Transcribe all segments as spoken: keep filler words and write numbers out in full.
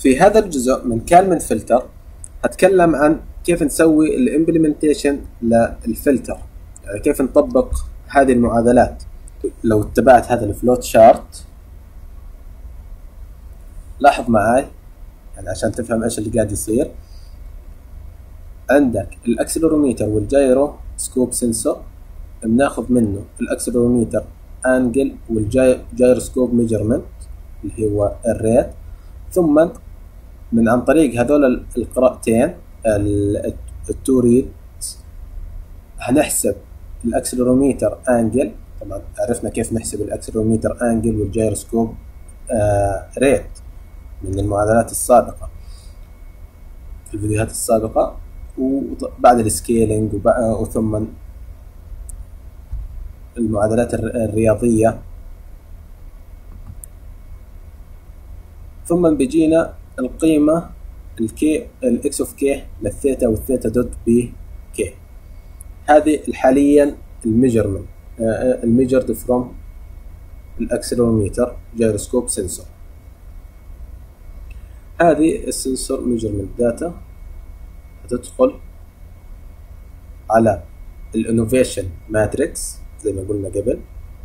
في هذا الجزء من كالمن فلتر هتكلم عن كيف نسوي الامبلمنتيشن للفلتر، يعني كيف نطبق هذه المعادلات. لو اتبعت هذا الفلوت شارت لاحظ معاي يعني عشان تفهم ايش اللي قاعد يصير. عندك الاكسلروميتر والجايرو سكوب سنسور، بناخذ منه الاكسلروميتر انجل والجايروسكوب ميجرمنت اللي هو الريت، ثم من عن طريق هذول القراءتين التو ريد هنحسب الاكسلروميتر انجل. طبعا عرفنا كيف نحسب الاكسلروميتر انجل والجايروسكوب آه ريت من المعادلات السابقة في الفيديوهات السابقة، وبعد السكيلينج وثم المعادلات الرياضية. ثم بيجينا القيمة الكي الاكس اوف كي للثيتا والثيتا دوت بي كي. هذه حاليا الميجرمنت الميجرد فروم الاكسلروميتر جايروسكوب سنسور. هذه السنسور ميجرمنت داتا هتدخل على الانوفيشن ماتريكس زي ما قلنا قبل،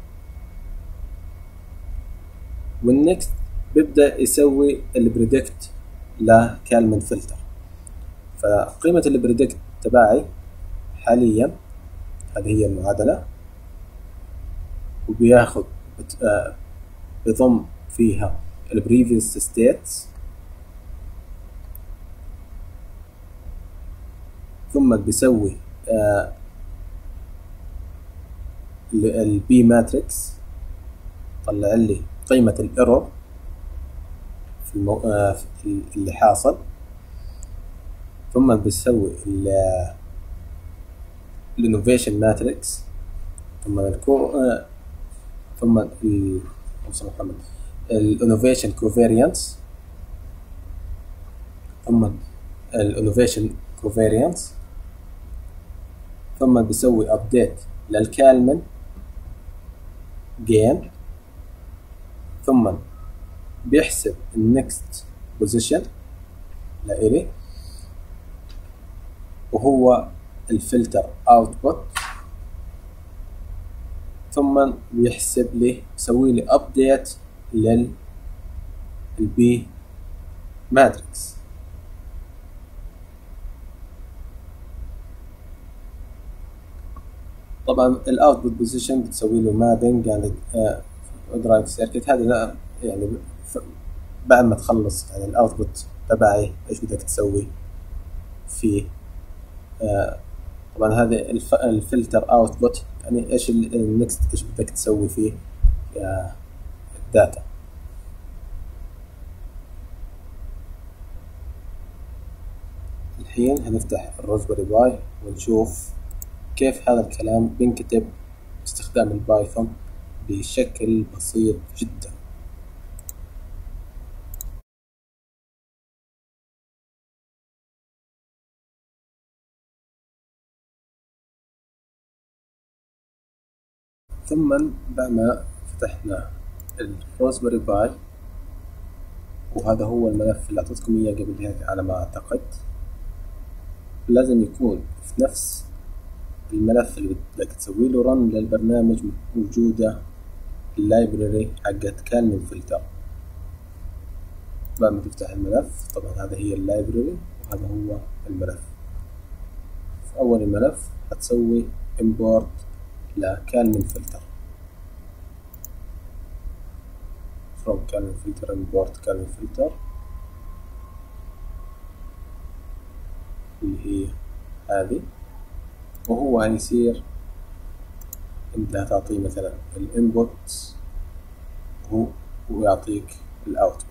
والنكست بيبدأ يسوي البريدكت لكالمن فلتر. فقيمة البريدكت تبعي حاليا هذه هي المعادلة، وبياخد بضم فيها البريفيوس ستيتس، ثم بيسوي البي ماتريكس طلع لي قيمة الايرور في, المو... في اللي حاصل، ثم بيسوي الانوفيشن ماتريكس، ثم الكو ثم ال الانوفيشن كوفاريانس، ثم الانوفيشن كوفاريانس، ثم بيسوي ابديت للكالمن جين، ثم بيحسب النكست بوزيشن لإلي وهو الفلتر اوتبوت، ثم بيحسب لي يسوي لي ابديت للبي ماتريكس. طبعا الاوتبوت بوزيشن بتسوي له مابينج يعني درايف سيركت. هذا يعني بعد ما تخلص يعني الاوتبوت تبعي ايش بدك تسوي فيه. آه طبعا هذا الف الفلتر اوتبوت يعني ايش النكست ايش بدك تسوي فيه يا الداتا. الحين هنفتح الرازبري باي ونشوف كيف هذا الكلام بينكتب باستخدام البايثون بشكل بسيط جدا. ثم بعد ما فتحنا الرازبري باي، وهذا هو الملف اللي اعطيتكم اياه قبل هيك على ما اعتقد، لازم يكون في نفس الملف اللي بدك تسوي له رن للبرنامج موجودة اللايبراري حقت كالمن فلتر. بعد ما تفتح الملف طبعا هذا هي اللايبراري وهذا هو الملف. في أول الملف هتسوي import لكالمن فلتر from كالمن فلتر import كالمن فلتر اللي هي هذه، وهو هيصير انت هتعطيه مثلا الانبوت هو ويعطيك الاوتبوت.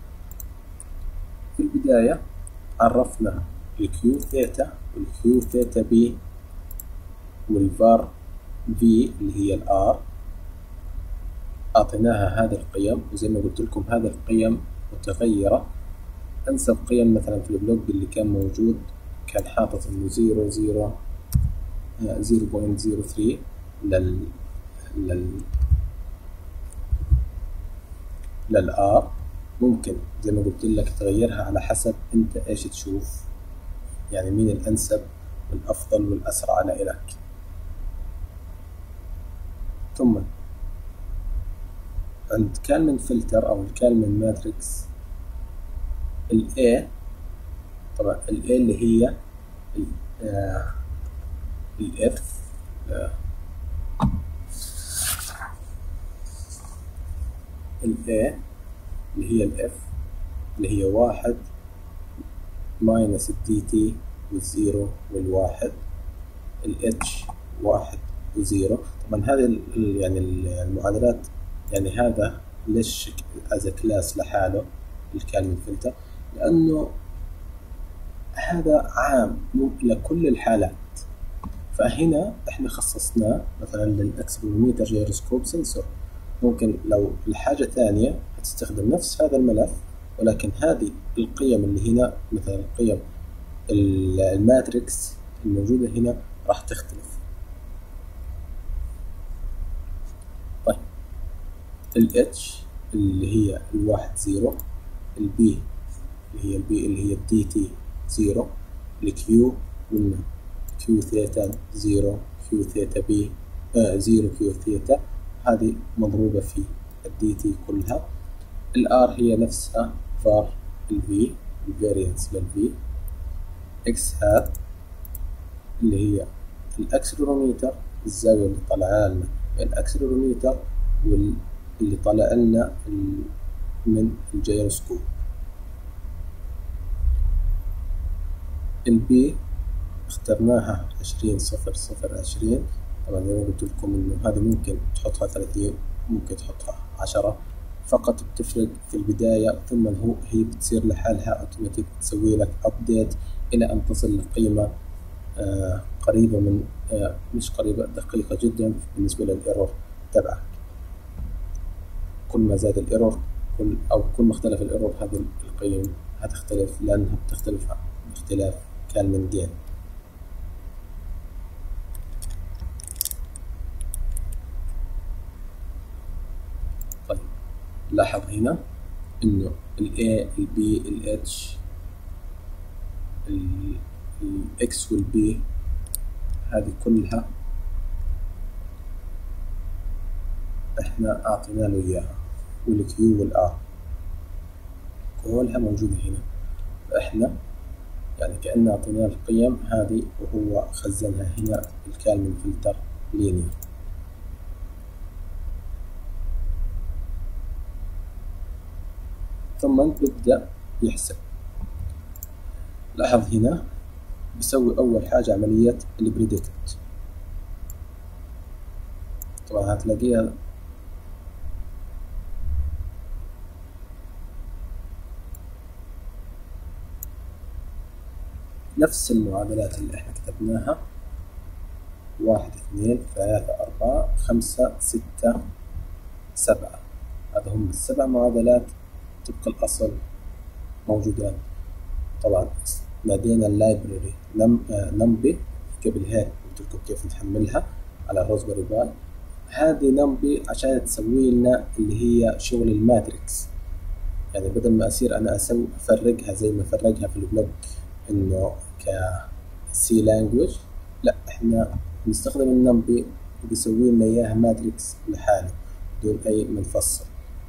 في البداية عرفنا الكيو ثيتا والكيو ثيتا بي والفار في اللي هي الار، اعطيناها هذه القيم، وزي ما قلت لكم هذه القيم متغيرة. انسب قيم مثلا في البلوج اللي كان موجود كان حاطط انه زيرو زيرو زيرو بوينت زيرو ثري لل لل للآر، ممكن زي ما قلت لك تغيرها على حسب انت ايش تشوف، يعني مين الانسب والافضل والاسرع لإلك. ثم عند كالمن فلتر او الكالمن ماتريكس ال A، طبعا ال A اللي هي ال آه ال F آه ال A اللي هي ال F اللي هي واحد ماينس ال دي تي والزيرو والواحد، ال H واحد وزيرو. طبعا هذه يعني المعادلات، يعني هذا ليش از كلاس لحاله الكالمن فلتر؟ لأنه هذا عام لكل الحالات. فهنا احنا خصصناه مثلا للاكسلروميتر جيروسكوب سنسور. ممكن لو الحاجة ثانية هتستخدم نفس هذا الملف، ولكن هذه القيم اللي هنا مثلا القيم الماتريكس الموجودة هنا راح تختلف. طيب ال H اللي هي الواحد زيرو، ال B اللي هي ال B اللي هي ال دي تي زيرو، ال Q قلنا Q ثيتا زيرو، Q ثيتا B آه زيرو Q ثيتا، هذه مضروبة في ال دي تي كلها. ال R هي نفسها var ال V الفاريانس لل V. X هات اللي هي الأكسلروميتر، الزاوية اللي طالعة لنا الأكسلروميتر واللي طالع لنا من الجيروسكوب. البي اخترناها عشرين صفر صفر عشرين. طبعا زي ما قلت لكم انه هذه ممكن تحطها ثلاثين، ممكن تحطها عشرة، فقط بتفرق في البداية، ثم هو هي بتصير لحالها اوتوماتيك، تسوي لك ابديت الى ان تصل لقيمة آه قريبة من آه مش قريبة، دقيقة جدا بالنسبة للايرور تبعك. كل ما زاد الايرور كل او كل ما اختلف الايرور هذه القيم هتختلف، لانها بتختلف باختلاف كالمن جين. طيب لاحظ هنا انه ال A ال B ال H ال X وال B هذه كلها احنا اعطينا له اياها، وال Q وال R كلها موجودة هنا. فاحنا يعني كأننا اعطيناه القيم هذه وهو خزنها هنا بالكالمن فلتر لينير. ثم ببدأ يحسب. لاحظ هنا بسوي أول حاجة عملية البريدكت. طبعا هتلاقيها نفس المعادلات اللي احنا كتبناها، واحد اثنين ثلاثة أربعة خمسة ستة سبعة، هذا هم السبع معادلات طبق الأصل موجودات. طبعا نادينا اللايبراري نمبي قبل هيك، قلت لكم كيف نحملها على الروزبري باي. هذه نمبي عشان تسوي لنا اللي هي شغل الماتريكس، يعني بدل ما أصير أنا أسوي أفرقها زي ما فرقها في البلوك إنه ك سي لانجويج، لا إحنا نستخدم النمبي بيسوي لنا إياها ماتريكس لحاله بدون أي منفصل.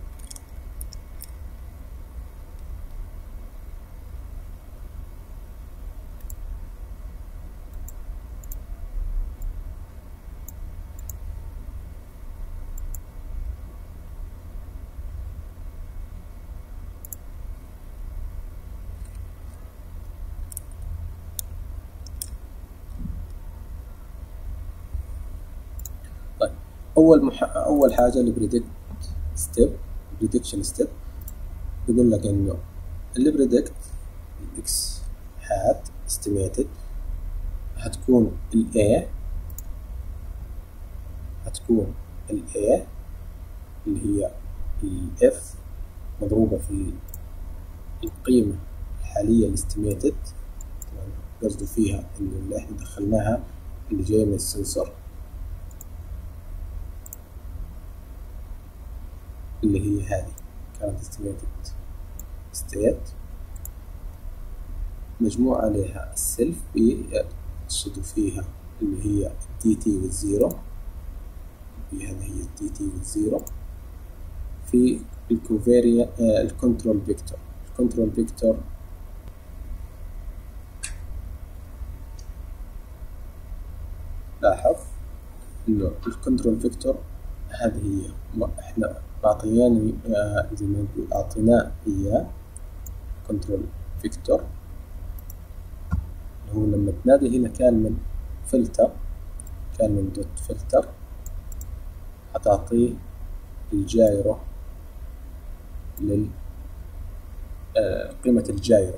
أول مح... أول حاجة البريدكت ستيب، بريدكشن ستيب، بيقول لك إنه البريدكت الإكس هات استيميتد هتكون ال A هتكون ال A اللي هي ال F مضروبة في القيمة الحالية الاستيميتد، قصده فيها إنه اللي إحنا دخلناها اللي جاية من السنسور اللي هي هذه كانت estimated state مجموع عليها السلف بيقصدوا فيها اللي هي الدي تي والزيرو، هذه هي الدي تي والزيرو في الكوفيريا الكنترول فيكتور. الكنترول فيكتور لاحظ انه الكنترول فيكتور هذه هي احنا معطياني زي ما نقول اعطيناه اياه كنترول فيكتور اللي هو لما تنادي هنا كالمن فلتر كالمن دوت فلتر هتعطيه الجايرو لل آه قيمة الجايرو.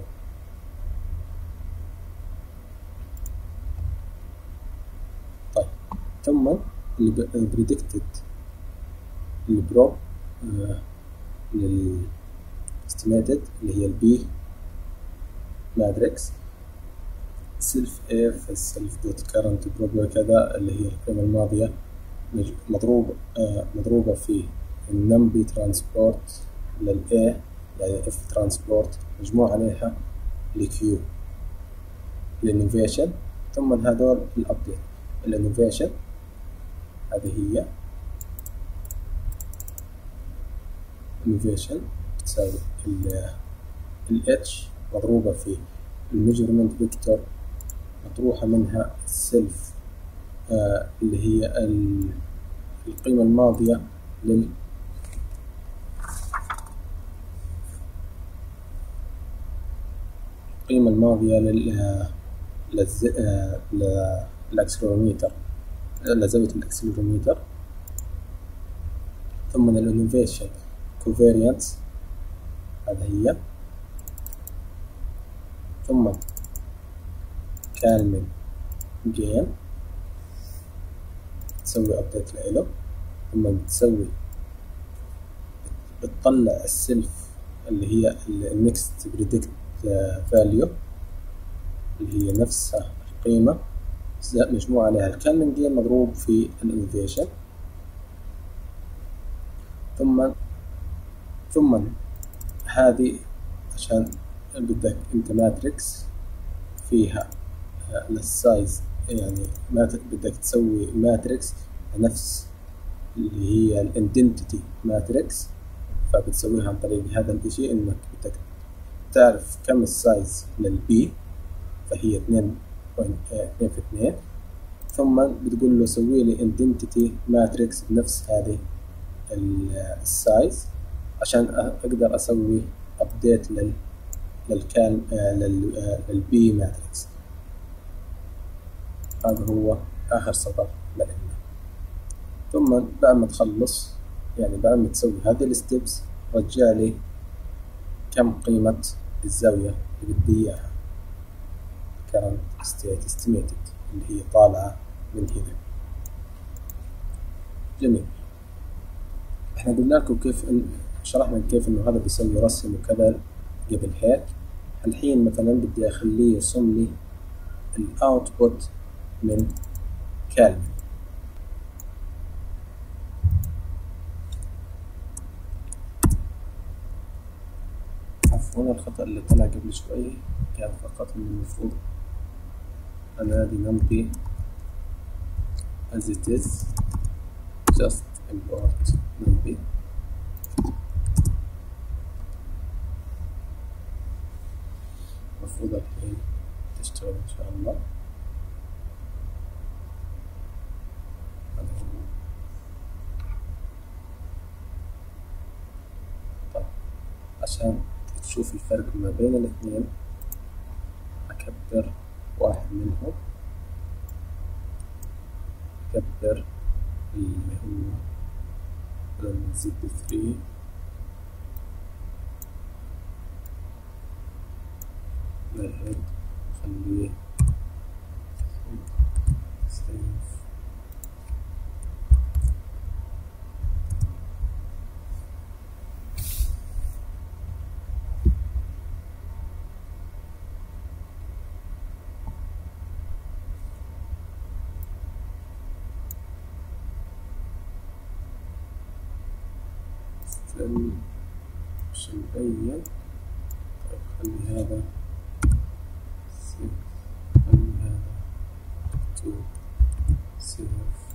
طيب ثم اللي بريدكتد البرو آه لل estimated اللي هي البي ماتريكس سيلف اف السيلف دوت كارنت بروبر كذا اللي هي القيمة الماضية مضروب آه مضروبة في النم بي ترانسبورت للA يعني اف ترانسبورت مجموع عليها الكيو الانوفيشن ثم هذول الابديت. الانوفيشن هذه هي innovation تساوي ال H مضروبة في الميجرمنت فيكتور مطروحة منها السلف آه اللي هي القيمة الماضية لل القيمة الماضية لل للز... آه... للأكسلروميتر لزاوية الأكسلروميتر ثم الانوفيشن كوفيريانس هذا هي ثم كالمن جين تسوي ابديت له ثم بتسوي بتطلع السلف اللي هي النكست بريدكت فاليو اللي هي نفسها القيمة مجموع عليها الكالمن جين مضروب في الانوفيشن ثم ثم هذه عشان بدك انت ماتريكس فيها للسايز يعني ما بدك تسوي ماتريكس نفس اللي هي الاندنتيتي ماتريكس فبتسويها عن طريق هذا الاشي انك بدك تعرف كم السايز للبي فهي اثنين في اثنين ثم بتقول له سوي لي اندنتيتي ماتريكس بنفس هذه السايز عشان اقدر اسوي ابديت لل للكال للبي ماتريكس. هذا هو اخر سطر لنا. ثم بعد ما تخلص يعني بعد ما تسوي هذه الستبس رجع لي كم قيمة الزاوية اللي بدي اياها current state estimated اللي هي طالعة من هنا. جميل. احنا قلنا لكم كيف إن شرحنا كيف انه هذا بيسوي رسم وكذا قبل هيك. الحين مثلا بدي اخليه يرسم لي الاوتبوت من كالمن. عفوا الخطأ اللي طلع قبل شوي كان فقط من المفروض انادي نمبي as it is just import نمبي المفروض الحين تشتغل ان شاء الله. طيب عشان تشوف الفرق ما بين الاثنين اكبر واحد منهم اكبر اللي هو لما نزيد ثلاثة للهيد خليه سيف مش مبين خلي هذا سيف، خلي هذا تو سيف.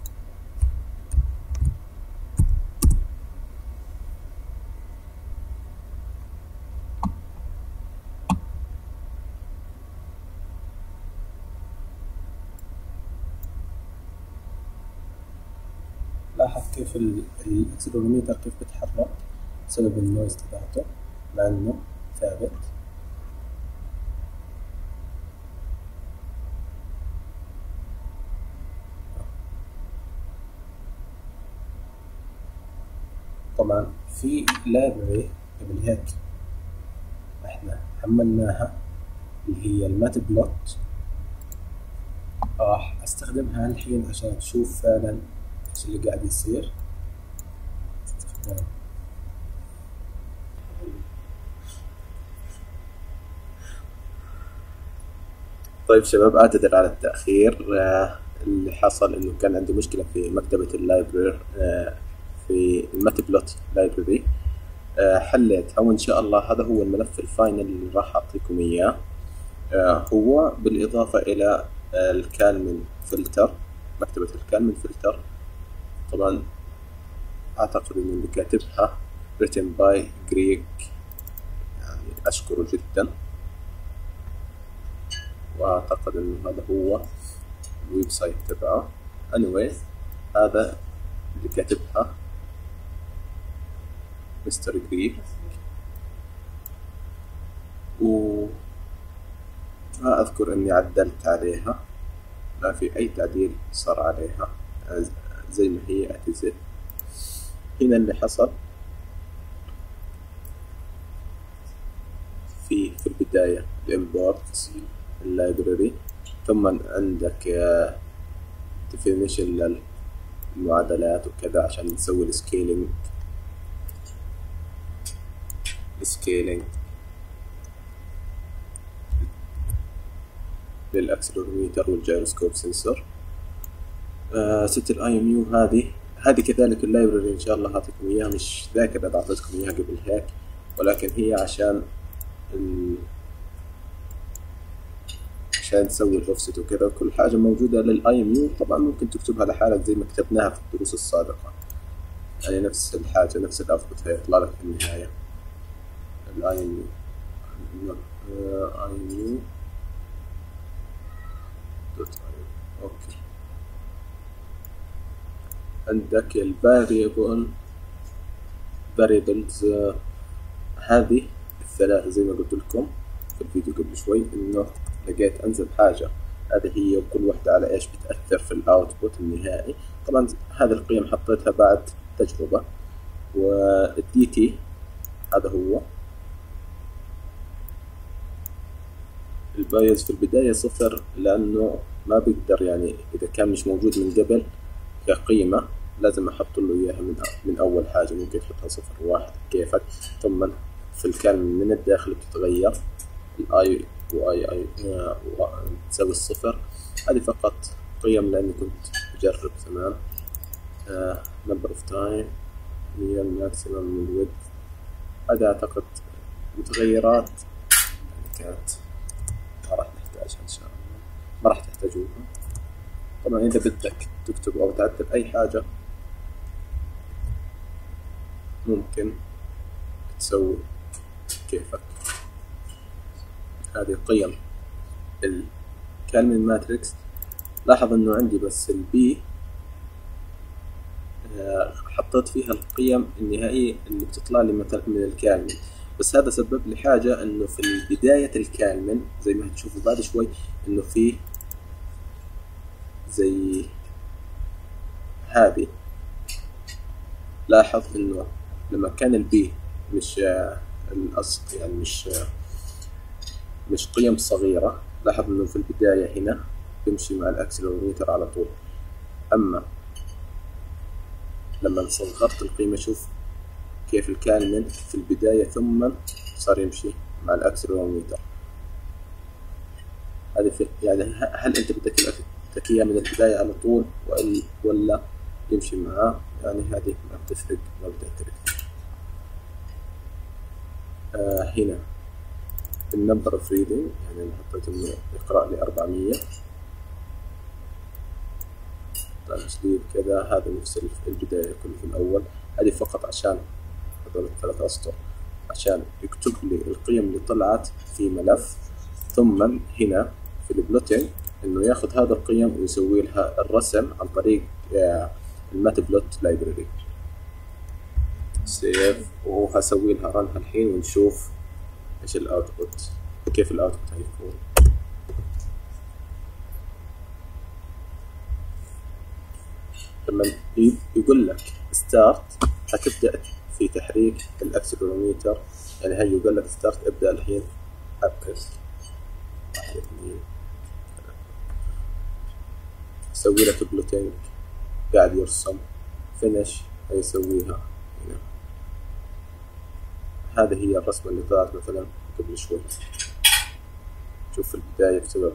لاحظ كيف الاكسلروميتر كيف بيتحرك بسبب النويز تبعته مع انه ثابت. طبعا في لايبرري قبل هيك احنا حملناها اللي هي المات بلوت، راح استخدمها الحين عشان تشوف فعلا ايش اللي قاعد يصير. استخدام طيب شباب، اعتذر على التأخير. آه اللي حصل انه كان عندي مشكلة في مكتبة اللايبرري، آه في المات بلوت لايبرري. آه حليتها، وان شاء الله هذا هو الملف الفاينل اللي راح اعطيكم اياه. آه هو بالاضافة الى آه الكالمن فلتر، مكتبة الكالمن فلتر. طبعا اعتقد انه اللي كاتبها written by Greg، يعني اشكره جدا، واعتقد انه هذا هو الويب سايت تبعه. anyway هذا اللي كاتبها مستر جريج، و ما اذكر اني عدلت عليها، ما في اي تعديل صار عليها، زي ما هي اعتزل. هنا اللي حصل في في البداية الامبورت اللايبرري، ثم عندك definition للمعادلات وكذا عشان نسوي السكيلينج السكيلينج للاكسلروميتر والجيروسكوب سنسور. آه ست الاي ام يو هذه هذه كذلك اللايبرري ان شاء الله هعطيكم اياها، مش ذاكر اذا اعطيتكم اياها قبل هيك، ولكن هي عشان ال... عشان تسوي الاوفست وكذا، كل حاجه موجوده للاي ام يو. طبعا ممكن تكتبها لحالك زي ما كتبناها في الدروس السابقه، يعني نفس الحاجه نفس الاوتبوت هيطلع لك في النهايه الاي ام يو اي ام يو دوت اوكي. عندك الفاريبل variables، هذه الثلاثة زي ما قلت لكم في الفيديو قبل شوي، انه لقيت انزل حاجة هذه هي، وكل واحدة على ايش بتأثر في الاوتبوت النهائي. طبعا هذه القيم حطيتها بعد تجربة. والدي تي هذا هو البايز في البداية صفر، لانه ما بيقدر، يعني اذا كان مش موجود من قبل كقيمة لازم احط له اياها من من اول حاجة. ممكن تحطها صفر واحد كيفك، ثم في الكلمة من الداخل بتتغير الاي واي اي تساوي الصفر. هذه فقط قيم لاني كنت بجرب زمان. نمبر اوف تايم هي الماكسيمم من الويدث، هذا اعتقد متغيرات كانت ما راح نحتاجها ان شاء الله، ما راح تحتاجوها. طبعا اذا بدك تكتب او تعدل اي حاجة ممكن تسوي كيفك. هذه قيم الكالمن ماتريكس. لاحظ انه عندي بس البي حطيت فيها القيم النهائية اللي بتطلع لي مثلا من الكالمن، بس هذا سبب لي حاجة انه في بداية الكالمن زي ما هتشوفوا بعد شوي انه في زي هذه. لاحظ انه لما كان البي مش الاصل، يعني مش مش قيم صغيرة، لاحظ انه في البداية هنا بمشي مع الاكسلروميتر على طول، اما لما صغرت القيمة شوف كيف الكالمن في البداية ثم صار يمشي مع الاكسلروميتر. هذه يعني هل انت بدك بدك اياه من البداية على طول ولا يمشي معاه؟ يعني هذه ما بتفرق، ما بتأثر كثير. آه هنا النمبر اوف ريدنج، يعني انا حطيت انه يقرأ لي أربعمية. تسجيل كذا، هذا نفس البداية كله في الأول. هذه فقط عشان هذول الثلاث أسطر عشان يكتب لي القيم اللي طلعت في ملف، ثم هنا في البلوتينج انه ياخذ هذا القيم ويسوي لها الرسم عن طريق الماتبلوت لايبراري. سيف، وهسوي لها رن الحين ونشوف ايش الاوتبوت، كيف الاوتبوت هيكون. لما يقول لك ستارت هتبدأ في تحريك الاكسلروميتر، يعني هي يقول لك ستارت ابدأ الحين حرك. واحد اثنين يسوي لك بلوتينج، قاعد يرسم. فينش هيسويها هنا. هذه هي الرسمة اللي طلعت مثلا قبل شوي. شوف في البداية بسبب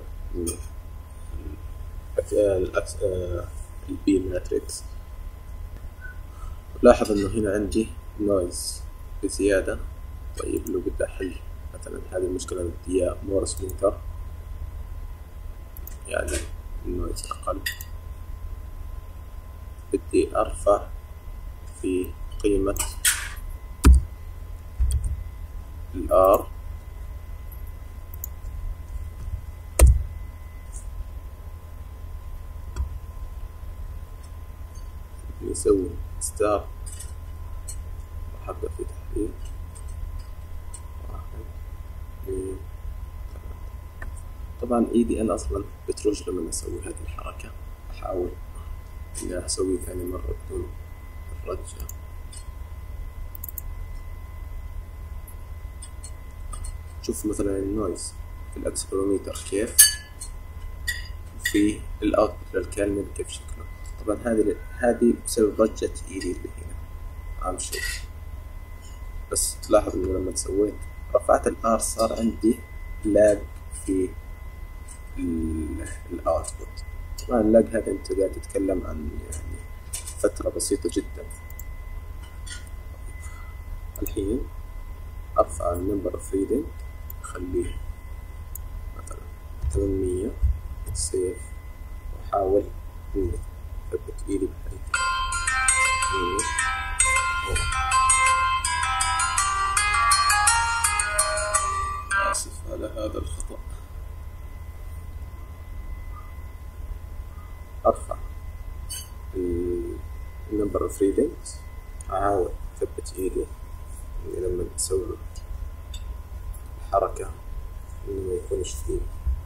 الأكس البي ماتريكس. لاحظ انه هنا عندي نويز بزيادة. طيب لو بدي احل مثلا هذه المشكلة بدي مور سموثر، يعني النويز اقل. بدي ارفع في قيمة الار، نسوي ستار، راح ابدأ في تحريك. واحد اثنين ثلاثة. طبعا ايدي انا اصلا بترج لما اسوي هذه الحركة. احاول اني اسوي ثاني مرة بدون الرجة. شوف مثلا النويز في الاكسلروميتر كيف، في الاوتبوت للكلمة كيف شكله. طبعا هذه هذه بسبب رجة ايدي اللي هنا عم شوف. بس تلاحظ انه لما سويت رفعت الار صار عندي لاج في الاوتبوت. طبعا اللاج هذا انت قاعد تتكلم عن يعني فترة بسيطة جدا. الحين ارفع النمبر اوف ريدنج، اخليه مثلا ثمانمية. سيف، واحاول اني اثبت ايدي بحيث اسف على هذا الخطأ. ارفع النمبر اوف ريدنجز، احاول اثبت ايدي اني لما اسوي الحركة انه ما يكونش فيه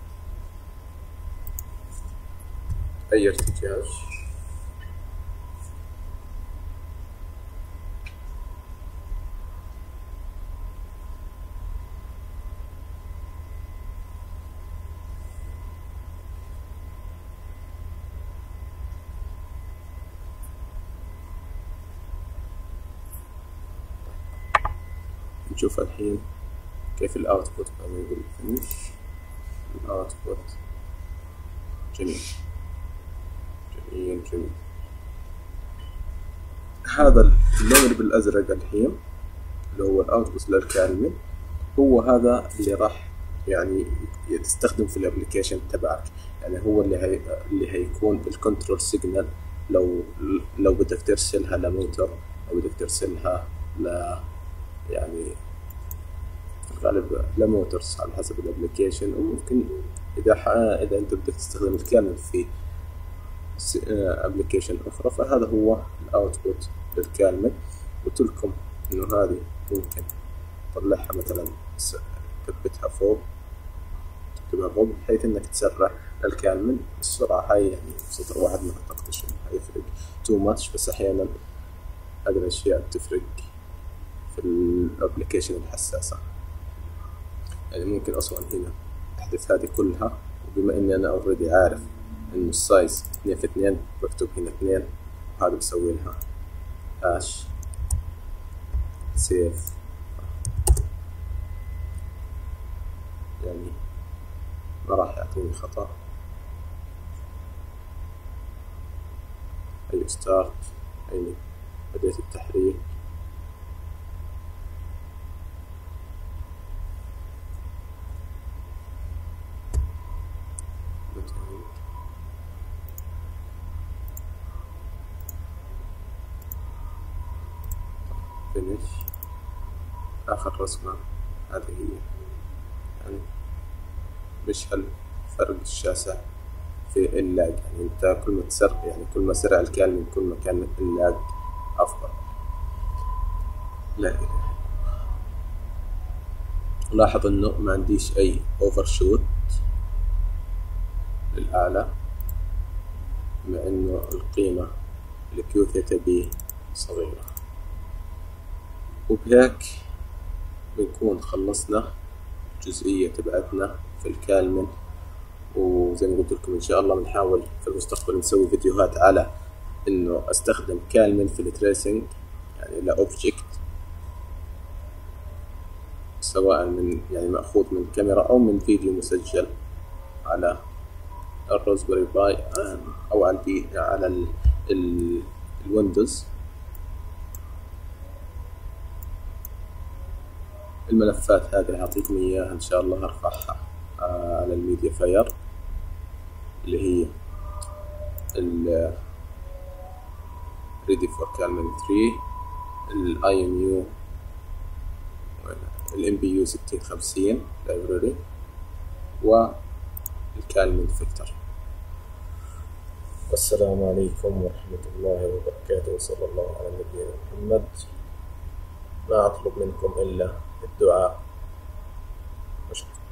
اي ارتجاج. نشوف الحين كيف الاوتبوت. بعد ما يقول فينيش الاوتبوت جميل جميل جميل. هذا اللون اللي بالازرق الحين اللي هو الاوتبوت للكلمة، هو هذا اللي راح يعني تستخدم في الابليكيشن تبعك. يعني هو اللي هي اللي هيكون الكنترول سيجنال. لو لو بدك ترسلها لموتر او بدك ترسلها ل يعني غالب لموتورز على حسب الابليكيشن. وممكن اذا اذا انت بدك تستخدم الكلمة في ابليكيشن اخرى، فهذا هو الاوتبوت للكلمة. قلت لكم انه هذه ممكن تطلعها مثلا تثبتها فوق، تكتبها فوق بحيث انك تسرع الكلمة. السرعة هاي يعني سطر واحد ما اعتقدش انه هيفرق تو ماتش، بس احيانا هذه الاشياء بتفرق في الابليكيشن الحساسة. يعني ممكن اصلا هنا احذف هذه كلها، وبما اني انا اوريدي عارف انه السايز اثنين في اثنين بكتب هنا اثنين، وهذا بسوي لها هاش سيف. يعني ما راح يعطيني خطأ. أي ستارت، أي بديت التحريك. فينيش. آخر رسمة هذه هي، يعني مش هالفرق الشاسع في اللاج. يعني انت كل ما تسر يعني كل ما سرع الكالمن كل ما كان اللاج أفضل. لا إله إلا الله. لاحظ إنه ما عنديش أي أوفر شوت للأعلى، مع إنه القيمة الكيو ثيتا بي صغيرة. وبهيك بنكون خلصنا الجزئية تبعتنا في الكالمن. وزي ما قلت لكم إن شاء الله بنحاول في المستقبل نسوي فيديوهات على إنه أستخدم كالمن في التريسنج، يعني لأوبجكت سواء من يعني مأخوذ من كاميرا أو من فيديو مسجل على الروزبري باي أو على البي على ال ال الويندوز. الملفات هذه أعطيكم إياها إن شاء الله، أرفعها على الميديا فاير اللي هي ال Ready for Calman ثري، ال آي إم يو، ال إم بي يو ستين خمسين library، والكالمن فلتر. والسلام عليكم ورحمة الله وبركاته، وصلى الله على نبينا محمد. ما أطلب منكم إلا الدعاء. أشكركم.